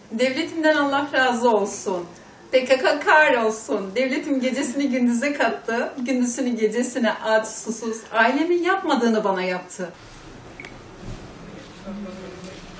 Devletimden Allah razı olsun. PKK kahrolsun. Devletim gecesini gündüze kattı. Gündüzünü gecesine aç susuz. Ailemin yapmadığını bana yaptı.